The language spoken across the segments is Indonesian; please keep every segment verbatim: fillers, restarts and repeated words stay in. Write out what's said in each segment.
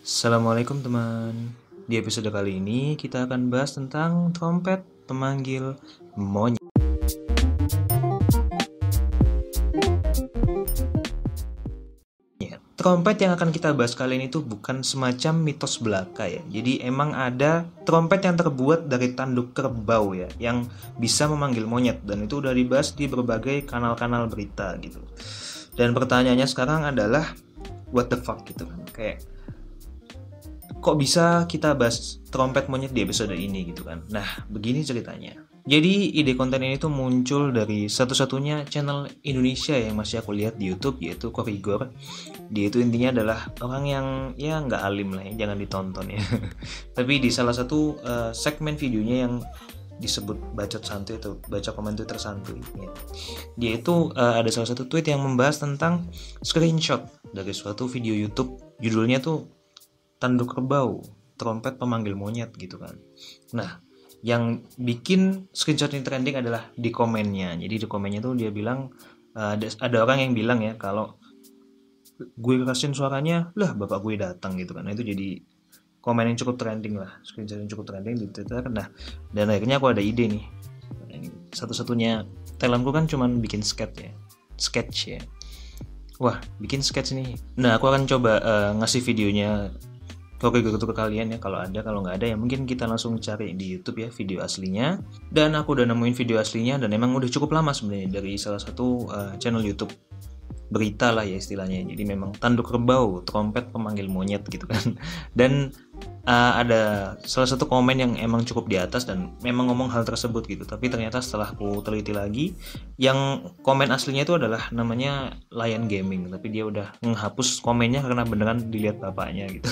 Assalamualaikum teman. Di episode kali ini kita akan bahas tentang trompet pemanggil monyet. Trompet yang akan kita bahas kali ini tuh bukan semacam mitos belaka ya. Jadi emang ada trompet yang terbuat dari tanduk kerbau ya, yang bisa memanggil monyet, dan itu udah dibahas di berbagai kanal-kanal berita gitu. Dan pertanyaannya sekarang adalah what the fuck gitu kan. Kayak kok bisa kita bahas trompet monyet di episode ini gitu kan. Nah, begini ceritanya. Jadi ide konten ini tuh muncul dari satu-satunya channel Indonesia yang masih aku lihat di YouTube, yaitu Korigor. Dia itu intinya adalah orang yang ya nggak alim lah ya, jangan ditonton ya. Tapi di salah satu uh, segmen videonya yang disebut bacot santuy atau baca komen Twitter santuy ya. Dia itu uh, ada salah satu tweet yang membahas tentang screenshot dari suatu video YouTube, judulnya tuh tanduk kerbau, trompet pemanggil monyet gitu kan. Nah, yang bikin screenshot ini trending adalah di komennya. Jadi di komennya tuh dia bilang uh, ada, ada orang yang bilang ya kalau gue kerasin suaranya, lah bapak gue datang gitu kan. Nah, itu jadi komen yang cukup trending lah, screenshot yang cukup trending di Twitter. Nah, dan akhirnya aku ada ide nih. Satu-satunya talentku kan cuman bikin sketch ya, sketch ya. Wah, bikin sketch nih. Nah, aku akan coba uh, ngasih videonya Oke gitu ke kalian ya, kalau ada, kalau nggak ada ya mungkin kita langsung cari di YouTube ya video aslinya. Dan aku udah nemuin video aslinya dan emang udah cukup lama sebenarnya dari salah satu uh, channel YouTube berita lah ya istilahnya. Jadi memang tanduk kerbau, trompet pemanggil monyet gitu kan. Dan uh, ada salah satu komen yang emang cukup di atas dan memang ngomong hal tersebut gitu. Tapi ternyata setelah aku teliti lagi, yang komen aslinya itu adalah namanya Lion Gaming, tapi dia udah menghapus komennya karena beneran dilihat bapaknya gitu.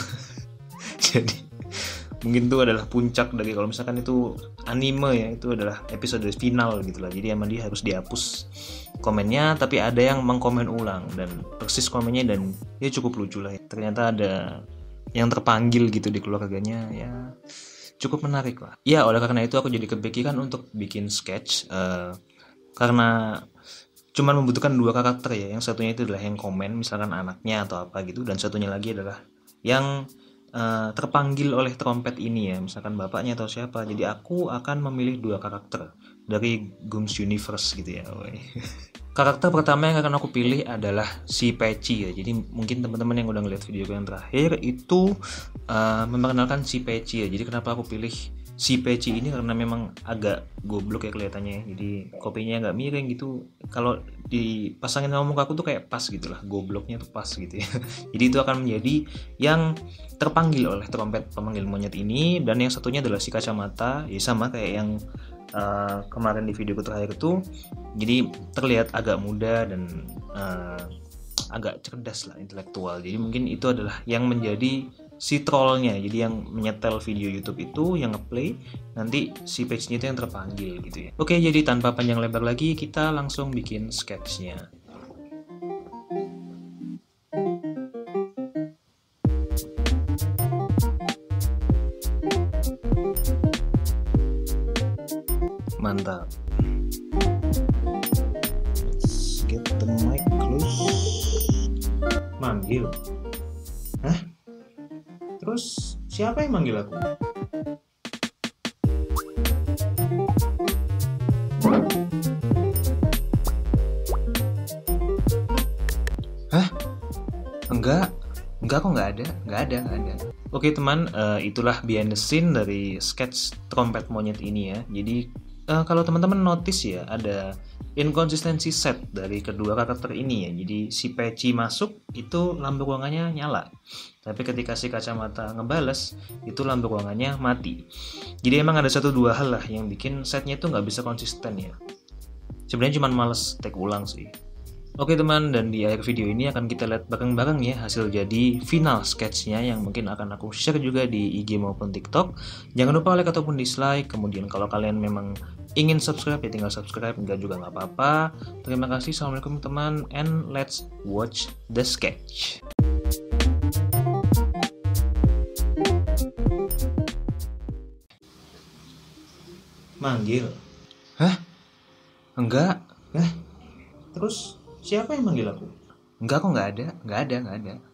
Jadi mungkin itu adalah puncak dari kalau misalkan itu anime ya, itu adalah episode final gitu lah. Jadi emang dia harus dihapus komennya, tapi ada yang mengkomen ulang dan persis komennya, dan ya cukup lucu lah ya. Ternyata ada yang terpanggil gitu di keluarganya, ya cukup menarik lah. Ya oleh karena itu aku jadi kepikiran untuk bikin sketch uh, karena cuman membutuhkan dua karakter ya. Yang satunya itu adalah yang komen, misalkan anaknya atau apa gitu, dan satunya lagi adalah yang Uh, terpanggil oleh trompet ini ya, misalkan bapaknya atau siapa. Jadi aku akan memilih dua karakter dari Gums Universe gitu ya. Karakter pertama yang akan aku pilih adalah si Peci ya. Jadi mungkin teman-teman yang udah ngeliat video yang terakhir itu uh, memperkenalkan si Peci ya. Jadi kenapa aku pilih si Peci ini, karena memang agak goblok ya kelihatannya ya. Jadi kopinya nggak miring gitu. Kalau dipasangin sama muka aku tuh kayak pas gitu lah, gobloknya tuh pas gitu ya. Jadi itu akan menjadi yang terpanggil oleh trompet pemanggil monyet ini. Dan yang satunya adalah si kacamata, ya sama kayak yang uh, kemarin di videoku terakhir itu. Jadi terlihat agak muda dan uh, agak cerdas lah, intelektual. Jadi mungkin itu adalah yang menjadi si trollnya. Jadi yang menyetel video YouTube itu, yang ngeplay, nanti si page-nya itu yang terpanggil gitu ya. Oke, jadi tanpa panjang lebar lagi kita langsung bikin sketch-nya. Mantap. Let's get the mic close. Manggil. Hah? Terus siapa yang manggil aku? Hah? Enggak. Enggak kok, nggak ada. Nggak ada, nggak ada. Oke teman, uh, itulah behind the scene dari sketch trompet monyet ini ya. Jadi uh, kalau teman-teman notice ya, ada inkonsistensi set dari kedua karakter ini ya. Jadi si Peci masuk itu lampu ruangannya nyala, tapi ketika si kacamata ngebales itu lampu ruangannya mati. Jadi emang ada satu dua hal lah yang bikin setnya itu nggak bisa konsisten ya. Sebenarnya cuma males take ulang sih. Oke teman, dan di akhir video ini akan kita lihat bareng-bareng ya hasil jadi final sketchnya yang mungkin akan aku share juga di I G maupun TikTok. Jangan lupa like ataupun dislike. Kemudian kalau kalian memang ingin subscribe ya tinggal subscribe, enggak juga nggak apa-apa. Terima kasih, assalamualaikum teman, and let's watch the sketch. Manggil? Hah? Enggak? Hah? Terus siapa yang manggil aku? Enggak kok, nggak ada, nggak ada, nggak ada.